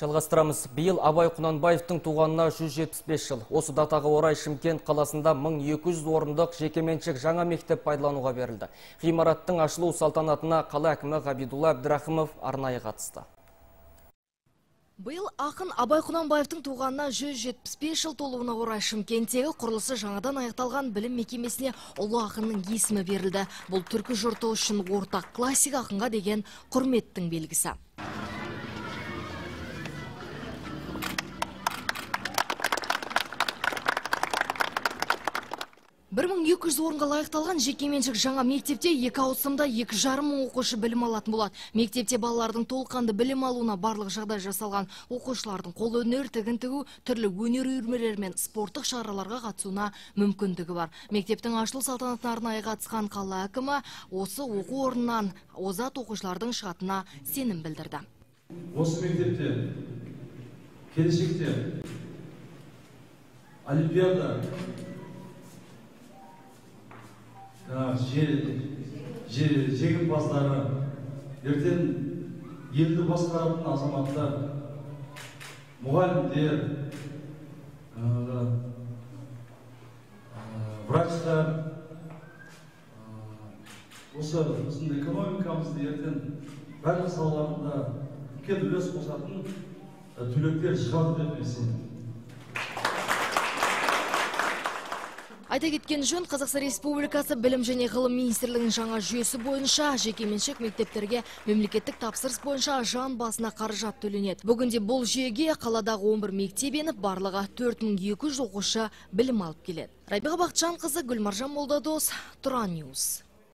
Жалғастырамыз. Биыл Абай Құнанбаевтың туғанына 175 жыл. Осы датаға орай Шымкент қаласында 1200 орындық жекеменшік жаңа мектеп пайдалануға берілді. Ғимараттың ашылу салтанатына қала әкімі Ғабидулла Әбдірахымов арнайы қатысты. Биыл ақын Абай Құнанбаевтың туғанына 175 жыл толуына орай Шымкенттегі құрылысы жаңадан аяқталған білім мекемесіне ұлы ақынның есімі берілді. Бұл түркі жұрты үшін ортақ классик ақынға деген құрметтің белгісі. 1200 орынға лайықталған жекеменшік жаңа мектепте 2 ауысымда 2,5 мың оқушы білім алатын болады. Мектепте балалардың толыққанды білім алуына барлық жағдай жасалған. Оқушылардың қол өнер, тігін тігу, түрлі өнер үйірмелері мен спорттық шараларға қатысуына мүмкіндігі бар. Мектептің ашылу салтанатына арнайы қатысқан қала әкімі осы оқу орнынан озат оқушылардың шығатынына сенім білдірді. Осы мектепте келешекте олимпиада жеңімпаздары, ертең елді басқаратын азаматтар, мұғалімдер, врачтар, осы біздің экономикамызды ертең барлық салаларында үлкен үлес қосатын түлектер шығады деп сенемін. Айта кеткен жөн, Қазақстан Республикасы Білім және Ғылым министрлігінің жаңа жүйесі бойынша жекеменшік мектептерге мемлекеттік тапсырыс бойынша жан басына қаражат төленеді. Бүгінде бұл жүйеге қаладағы 11 мектеп еніп, барлығы 4200 оқушы білім алып келеді. Райбиға Бақытжанқызы, Гүлмаржан Молдадос, Тұран Ньюс.